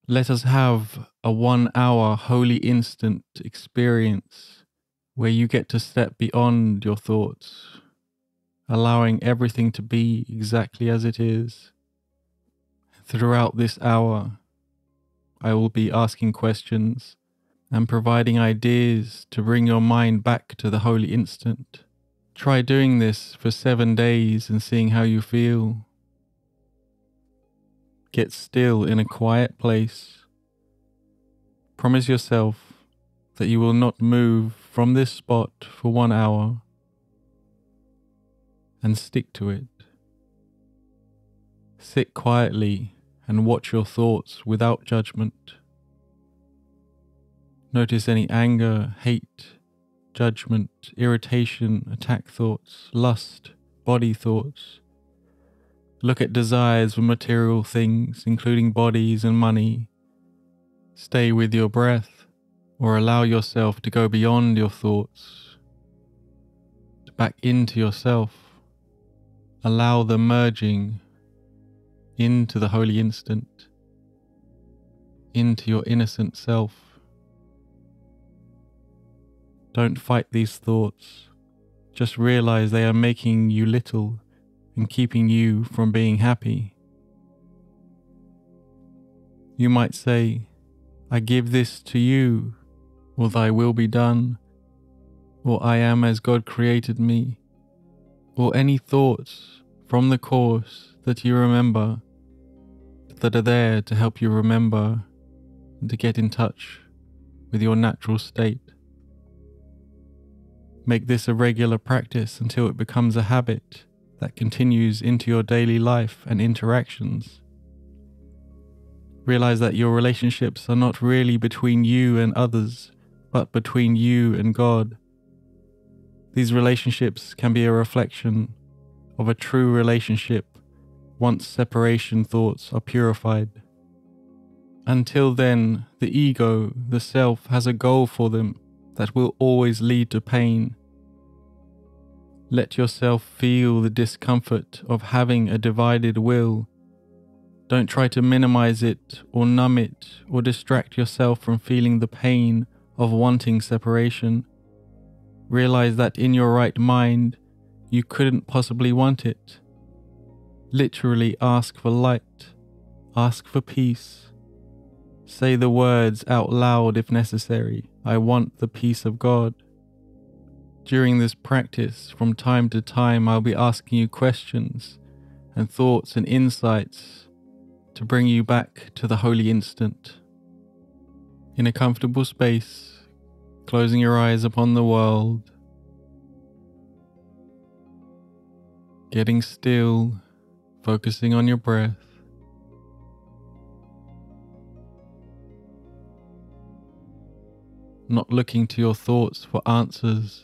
Let us have a 1 hour holy instant experience where you get to step beyond your thoughts, allowing everything to be exactly as it is. Throughout this hour, I will be asking questions and providing ideas to bring your mind back to the holy instant. Try doing this for 7 days and seeing how you feel. Get still in a quiet place. Promise yourself that you will not move from this spot for 1 hour and stick to it. Sit quietly and watch your thoughts without judgment. Notice any anger, hate, judgment, irritation, attack thoughts, lust, body thoughts. Look at desires for material things, including bodies and money. Stay with your breath, or allow yourself to go beyond your thoughts, back into yourself. Allow the merging into the holy instant, into your innocent self. Don't fight these thoughts. Just realize they are making you little and keeping you from being happy. You might say, I give this to you, or thy will be done, or I am as God created me, or any thoughts from the course that you remember that are there to help you remember and to get in touch with your natural state. Make this a regular practice until it becomes a habit that continues into your daily life and interactions. Realize that your relationships are not really between you and others, but between you and God. These relationships can be a reflection of a true relationship once separation thoughts are purified. Until then, the ego, the self, has a goal for them that will always lead to pain. Let yourself feel the discomfort of having a divided will. Don't try to minimize it or numb it or distract yourself from feeling the pain of wanting separation. Realize that in your right mind, you couldn't possibly want it. Literally ask for light, ask for peace. Say the words out loud if necessary. I want the peace of God. During this practice, from time to time, I'll be asking you questions and thoughts and insights to bring you back to the holy instant. In a comfortable space, closing your eyes upon the world, getting still, focusing on your breath. Not looking to your thoughts for answers.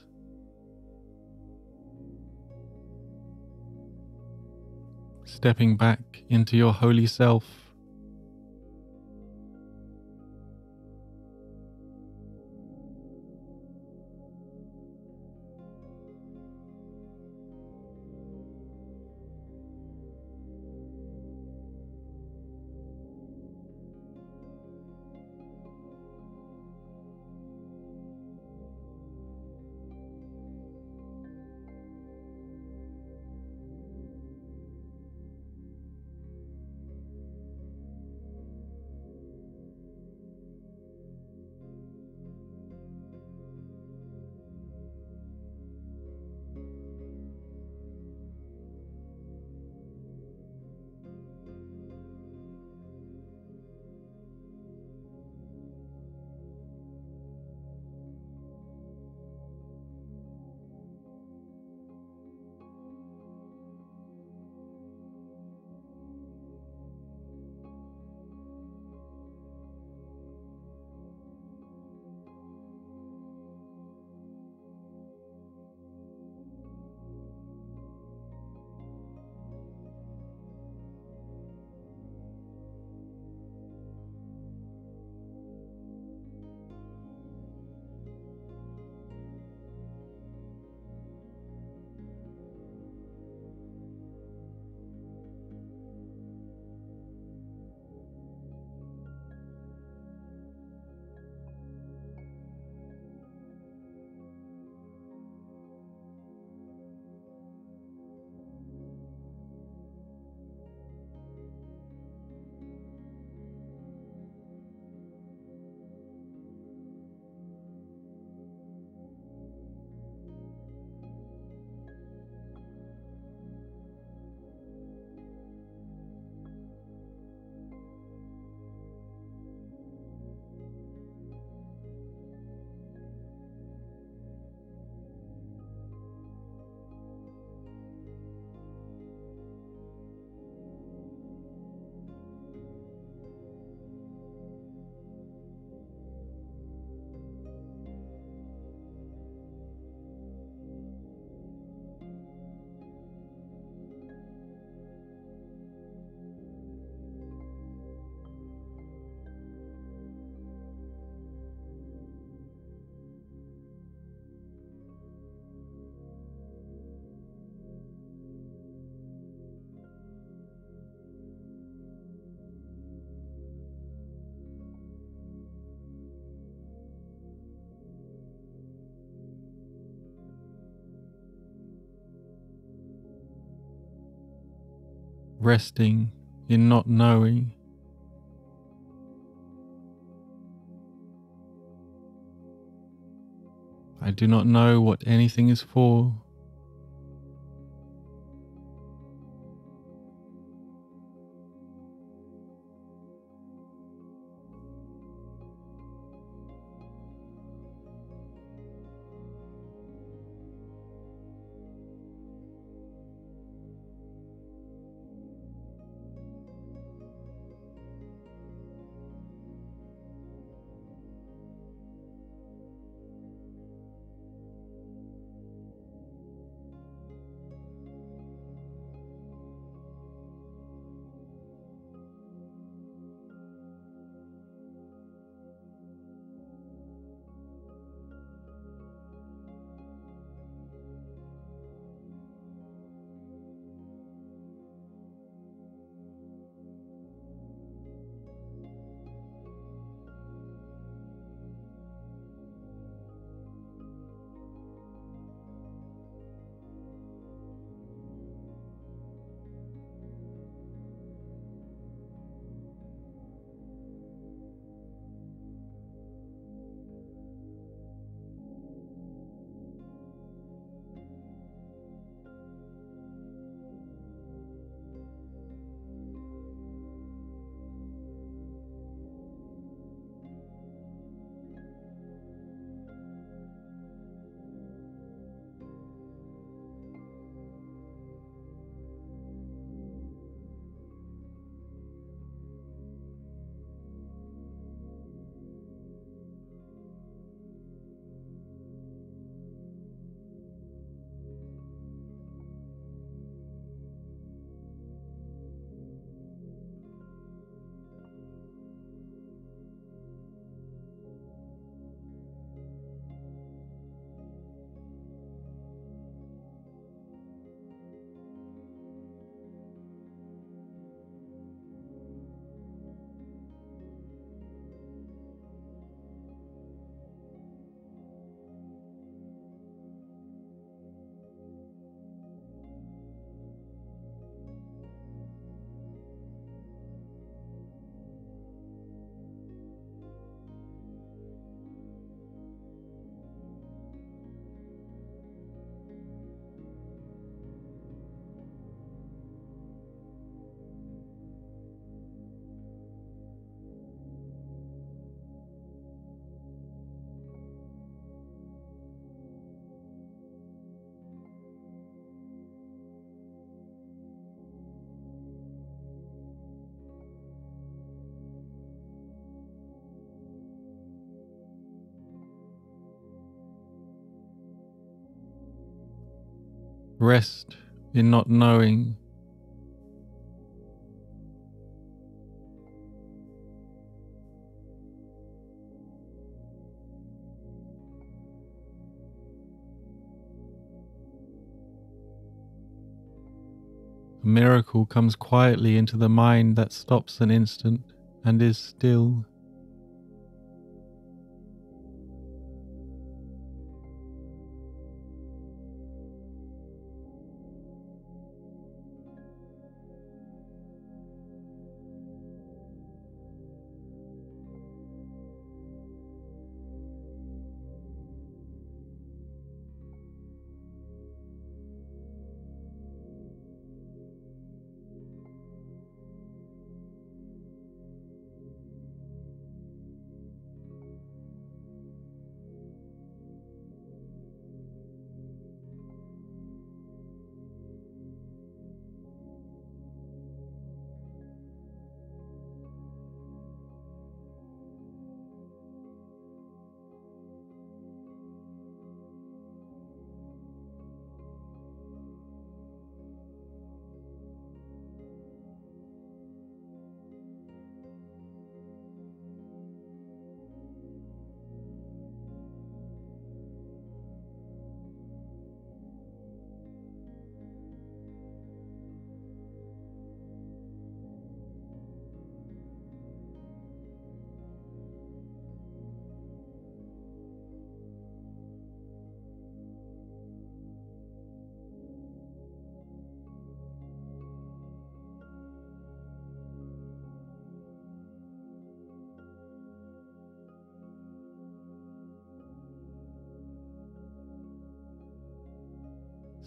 Stepping back into your holy self. resting in not knowing. I do not know what anything is for. Rest in not knowing. A miracle comes quietly into the mind that stops an instant and is still.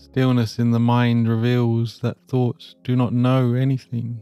Stillness in the mind reveals that thoughts do not know anything.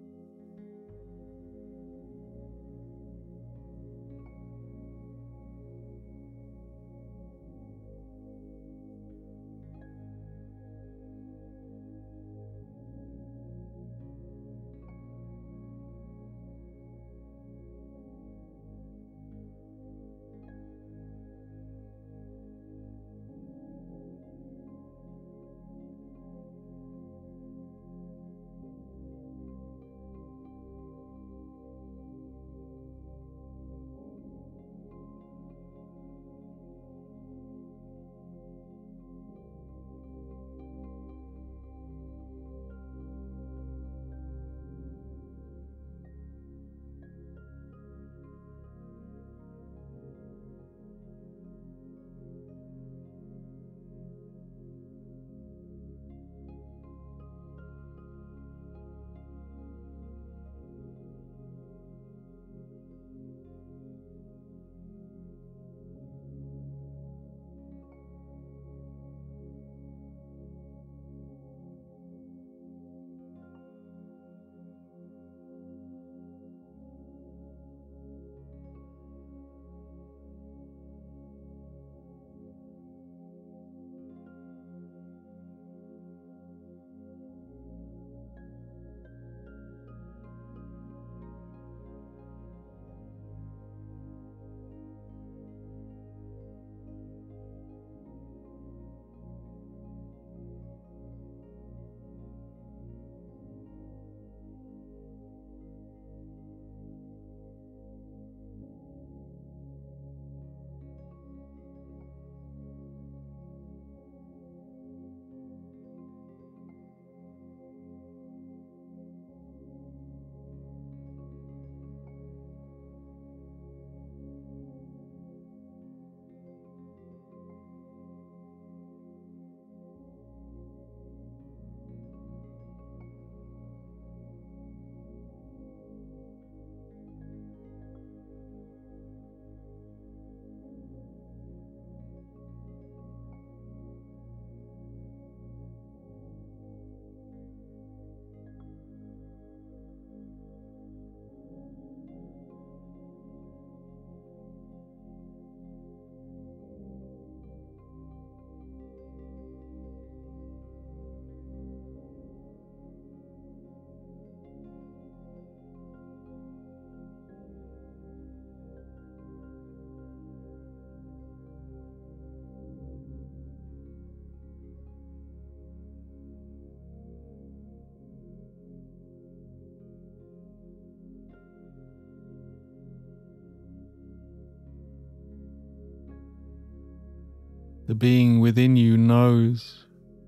The being within you knows,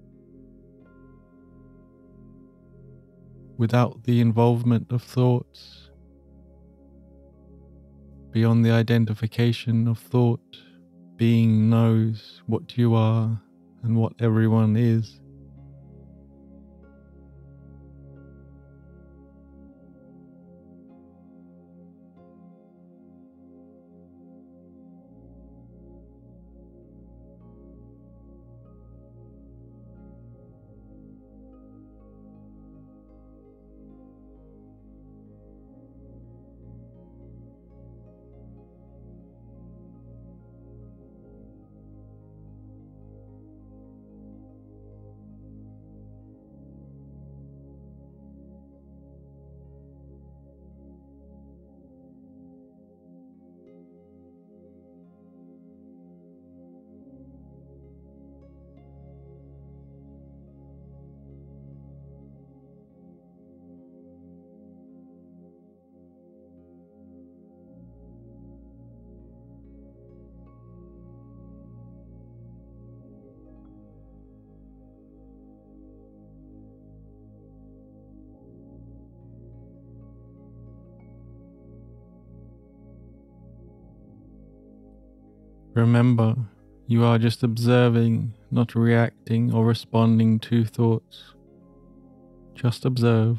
without the involvement of thoughts, beyond the identification of thought. Being knows what you are and what everyone is. Remember, you are just observing, not reacting or responding to thoughts. Just observe,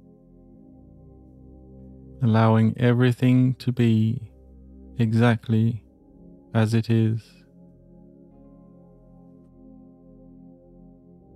allowing everything to be exactly as it is.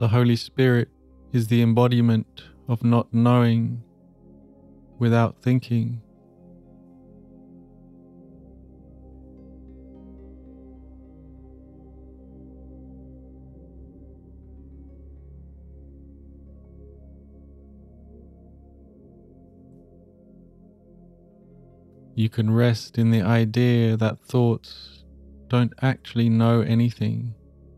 The Holy Spirit is the embodiment of not knowing without thinking. You can rest in the idea that thoughts don't actually know anything.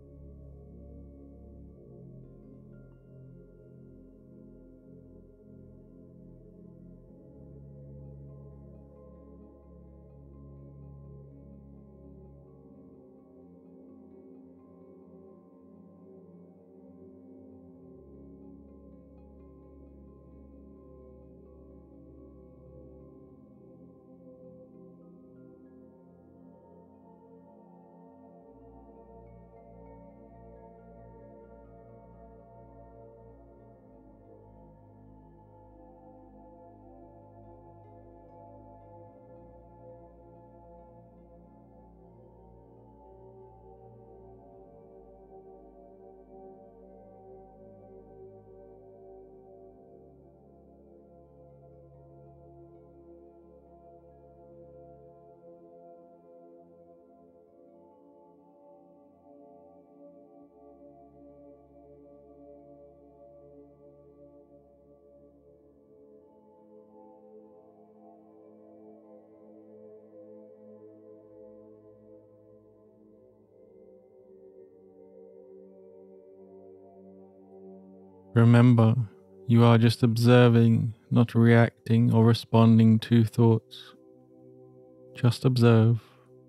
Remember, you are just observing, not reacting or responding to thoughts. Just observe,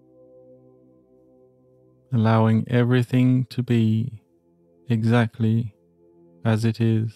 allowing everything to be exactly as it is.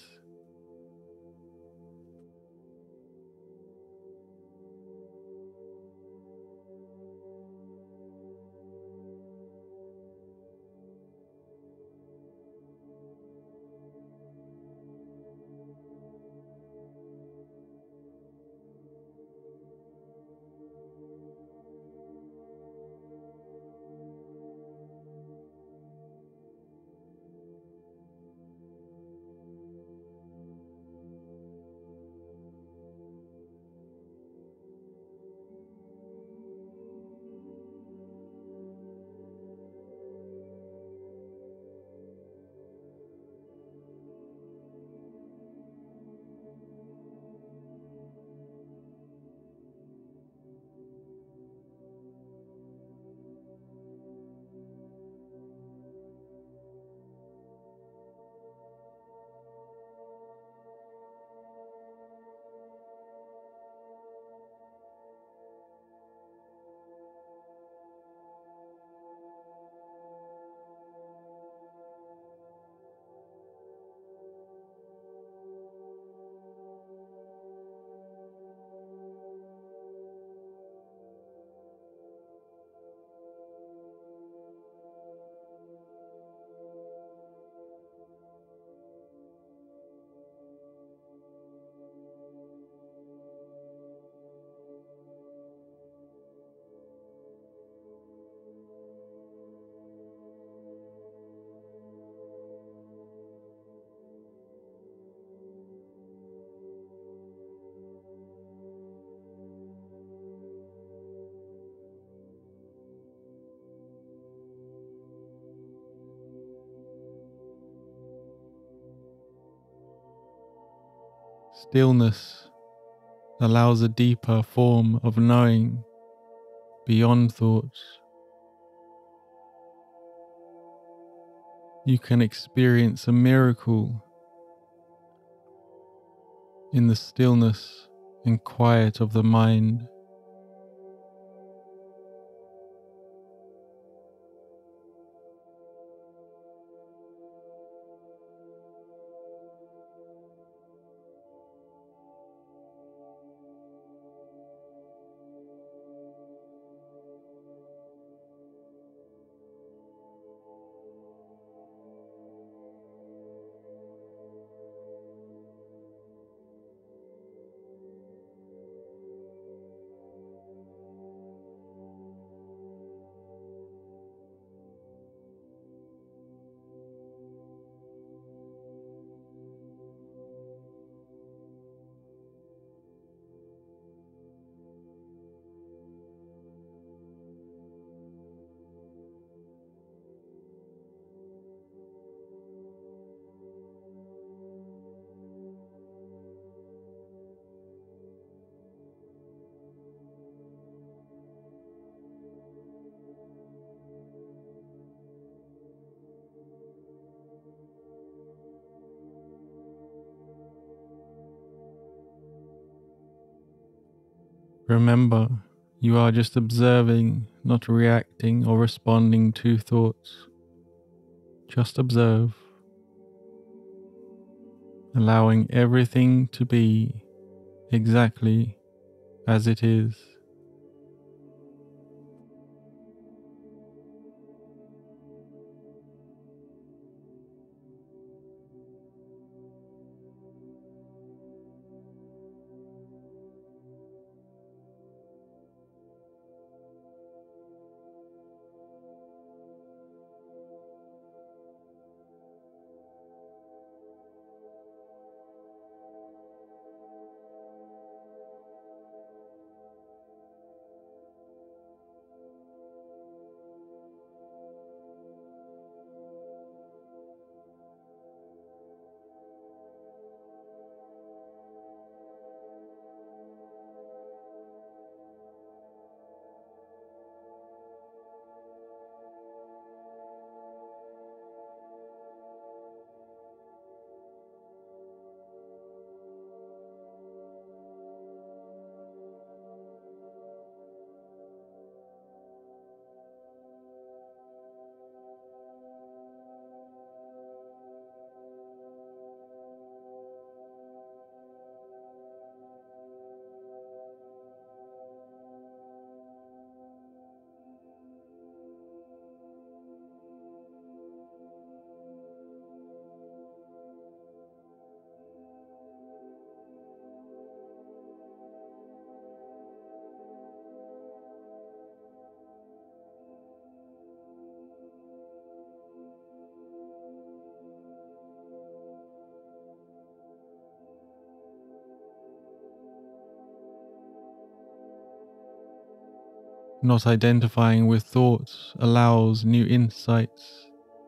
Stillness allows a deeper form of knowing beyond thoughts. You can experience a miracle in the stillness and quiet of the mind. Remember, you are just observing, not reacting or responding to thoughts. Just observe, allowing everything to be exactly as it is. Not identifying with thoughts allows new insights.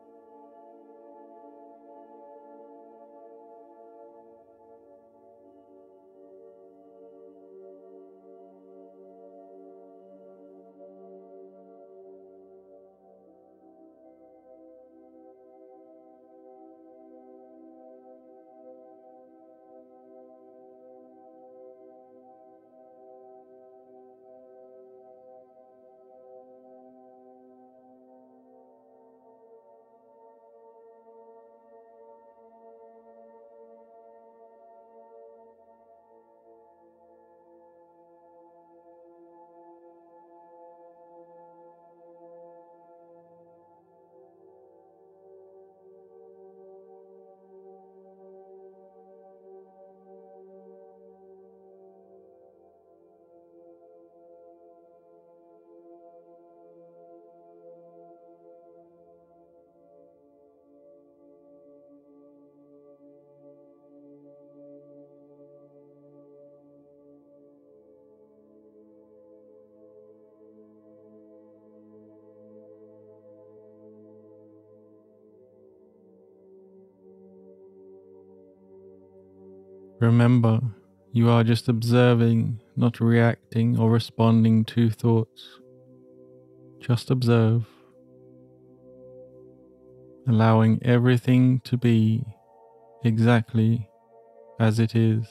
Remember, you are just observing, not reacting or responding to thoughts. Just observe, allowing everything to be exactly as it is.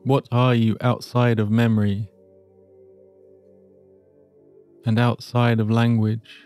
What are you outside of memory and outside of language?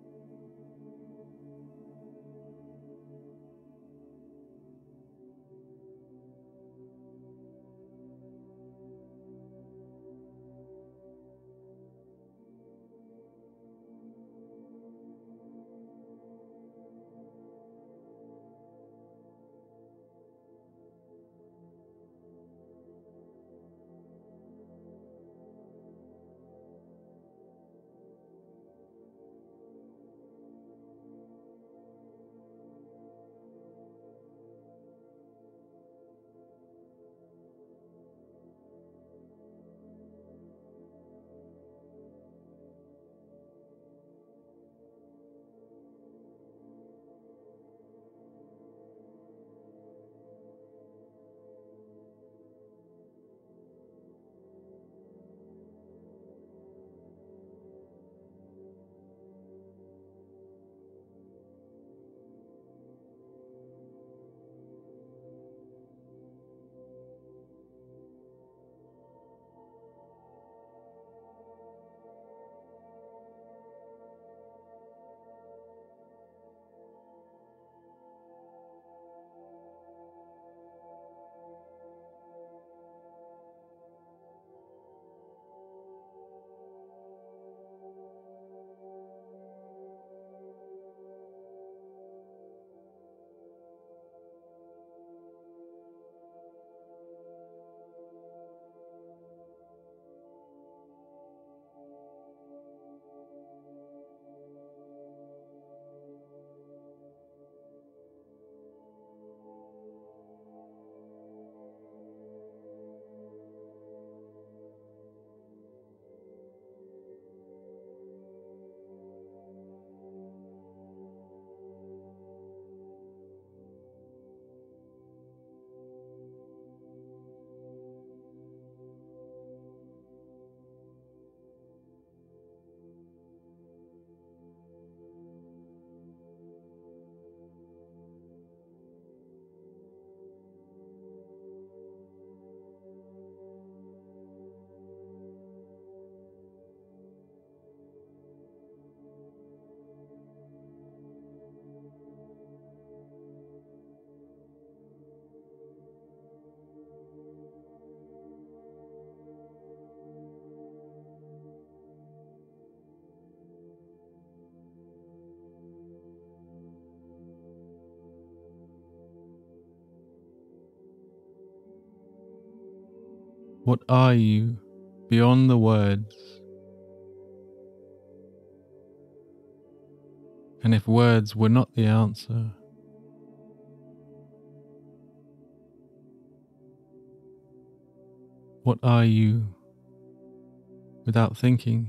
What are you beyond the words? And if words were not the answer, what are you without thinking?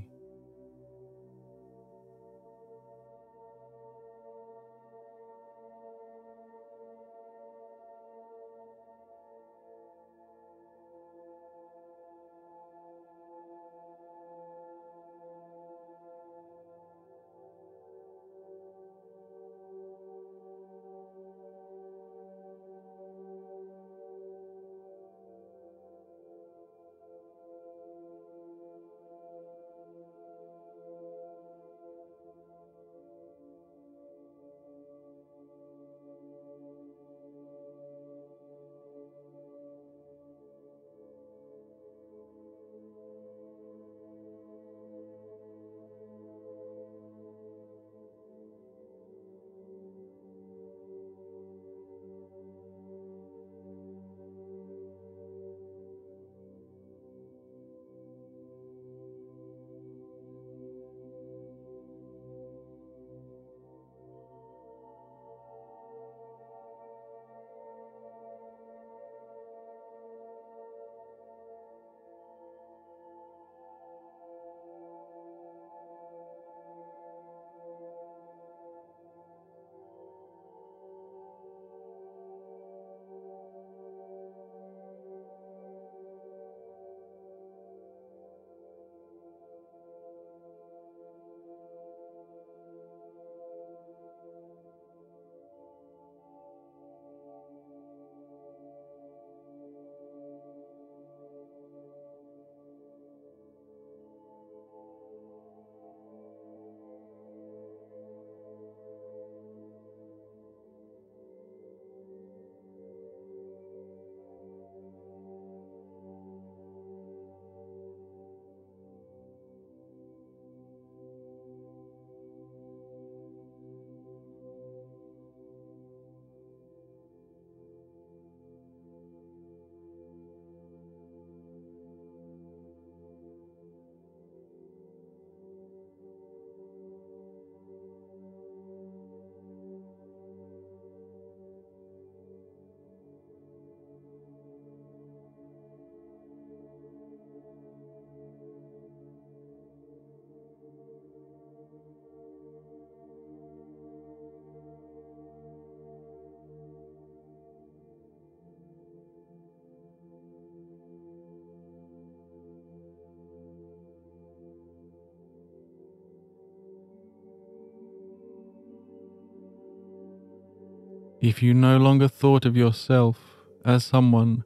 If you no longer thought of yourself as someone,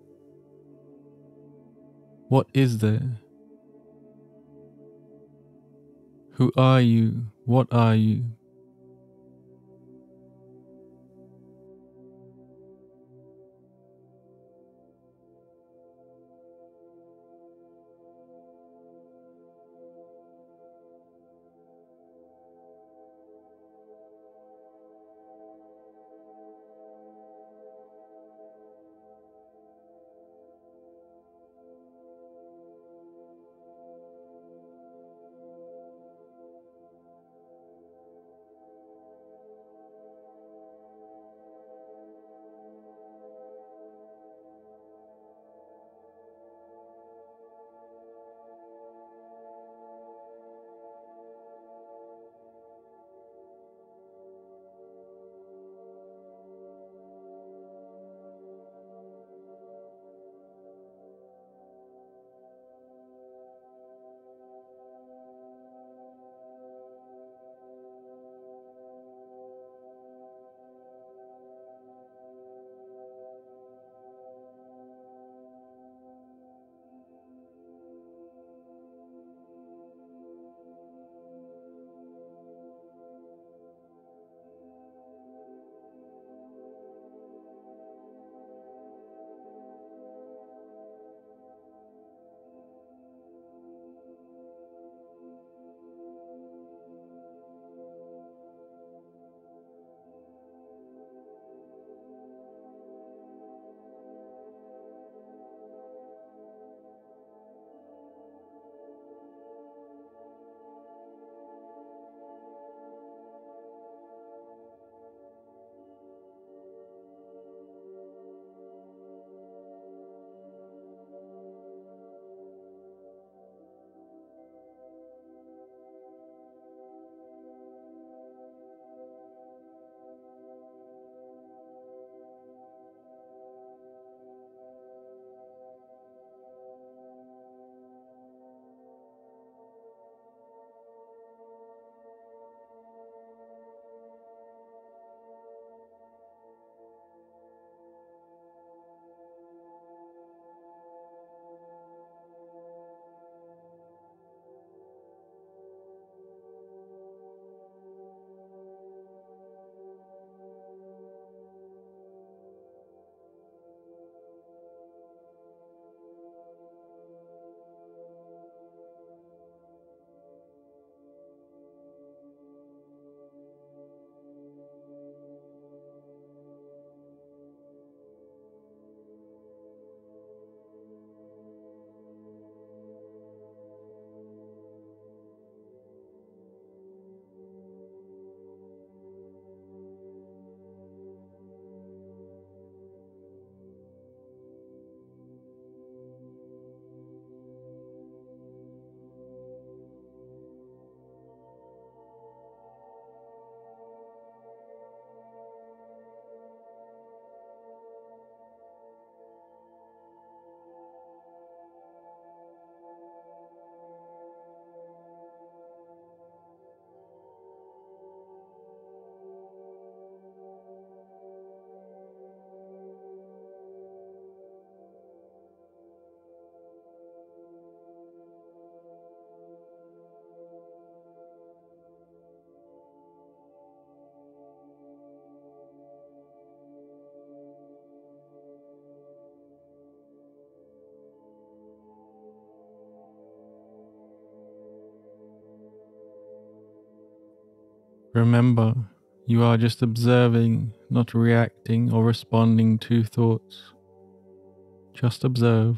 what is there? Who are you? What are you? Remember, you are just observing, not reacting or responding to thoughts. Just observe,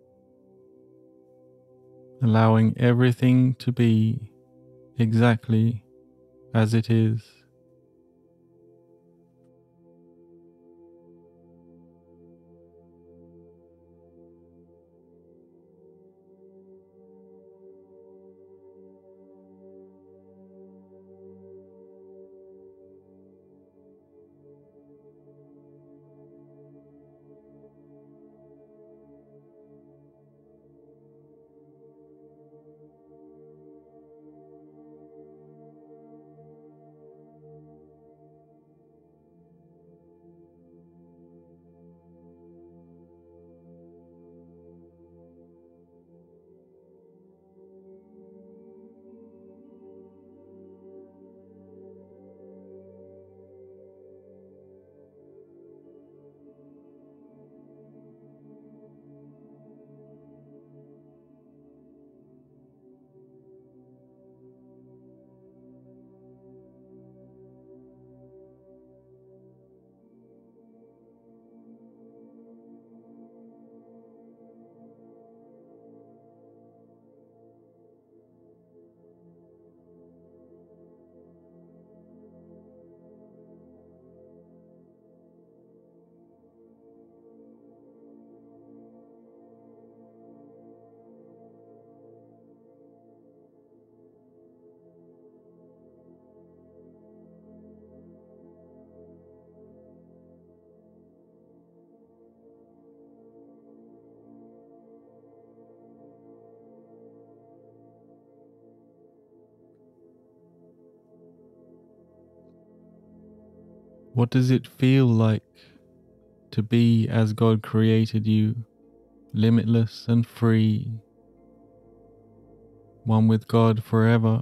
allowing everything to be exactly as it is. What does it feel like to be as God created you, limitless and free, one with God forever?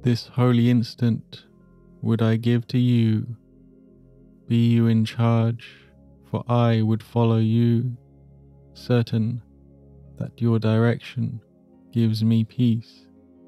This holy instant would I give to you. Be you in charge, for I would follow you, certain that your direction gives me peace.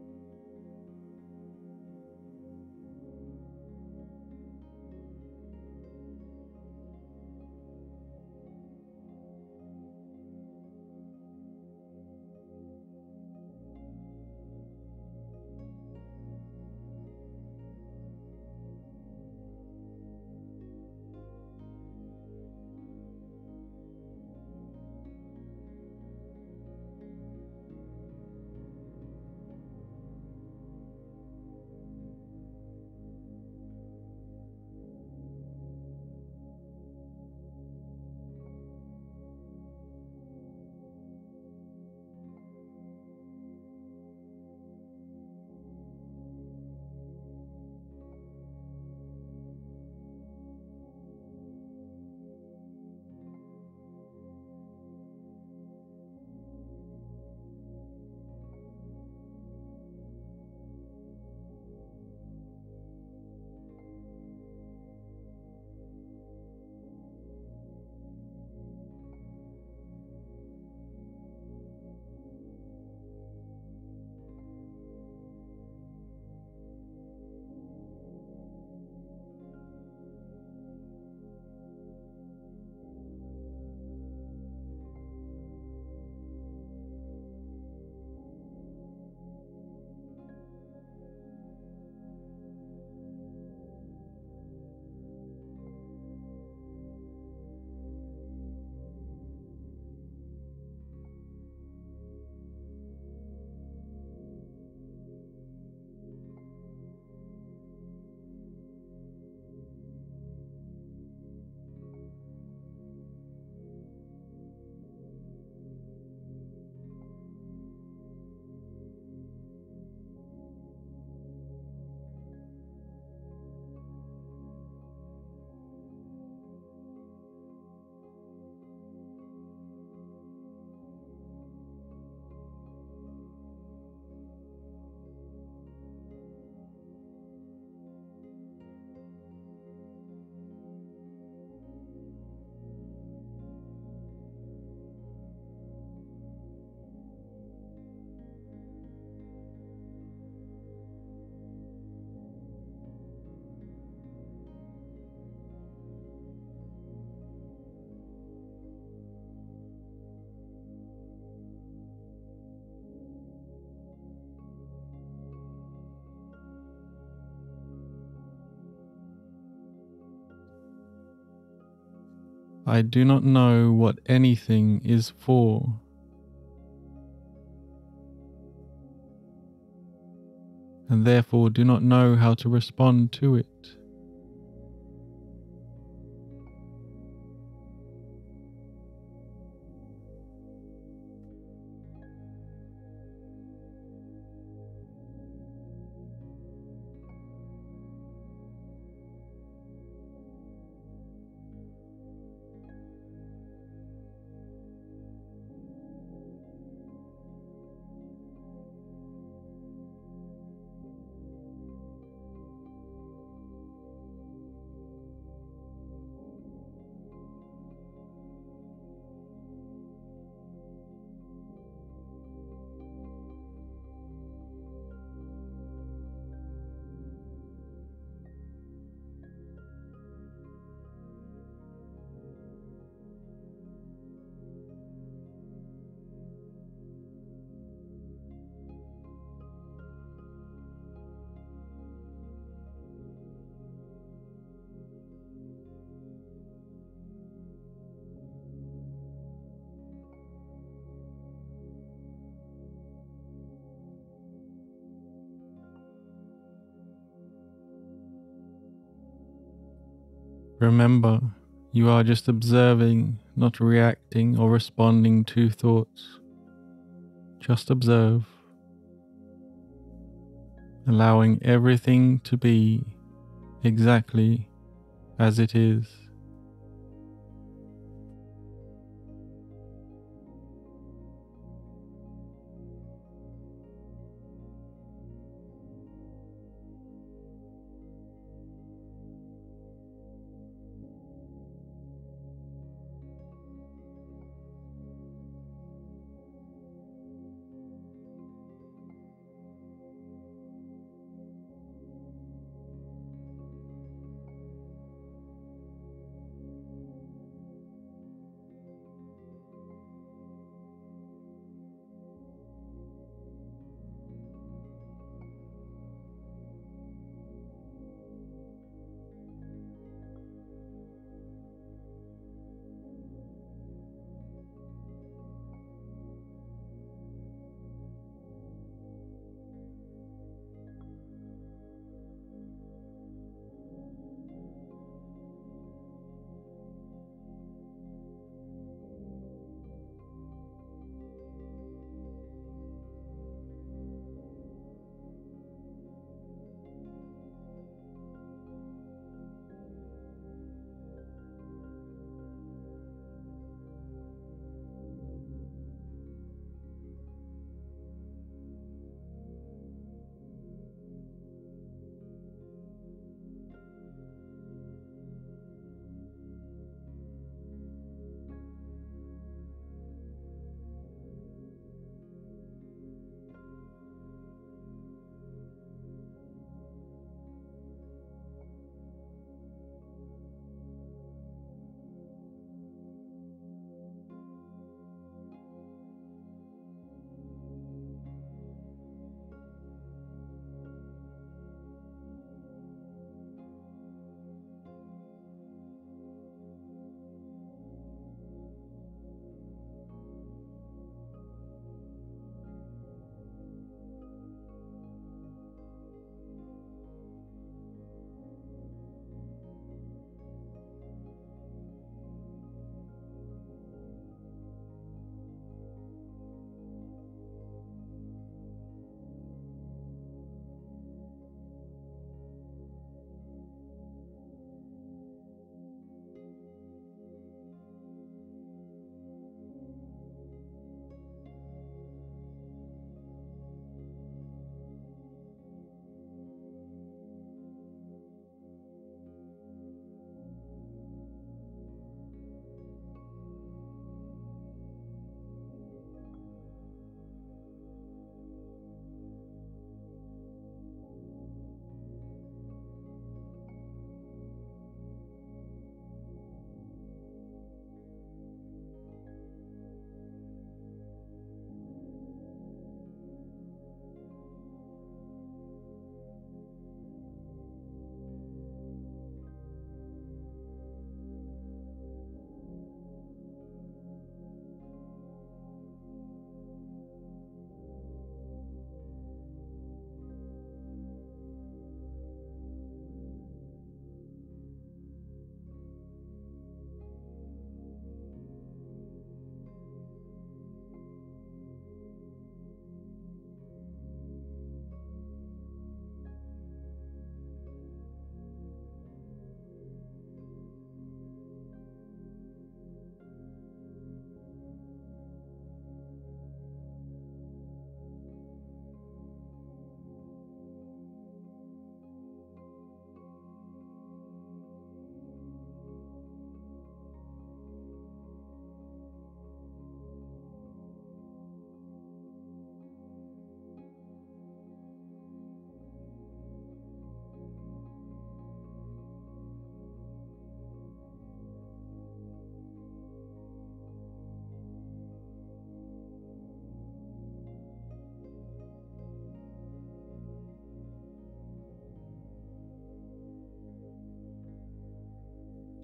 I do not know what anything is for, and therefore do not know how to respond to it. Remember, you are just observing, not reacting or responding to thoughts. Just observe, allowing everything to be exactly as it is.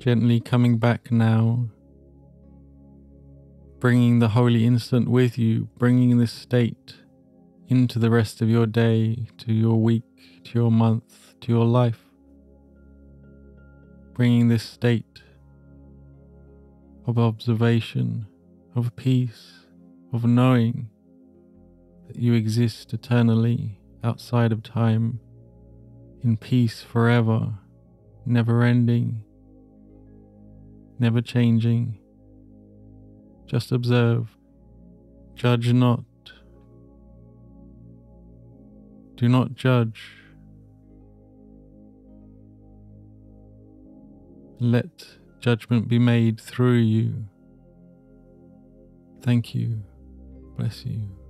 Gently coming back now, bringing the holy instant with you, bringing this state into the rest of your day, to your week, to your month, to your life. Bringing this state of observation, of peace, of knowing that you exist eternally outside of time, in peace forever, never ending, never changing. Just observe, judge not. Do not judge. Let judgment be made through you. Thank you. Bless you.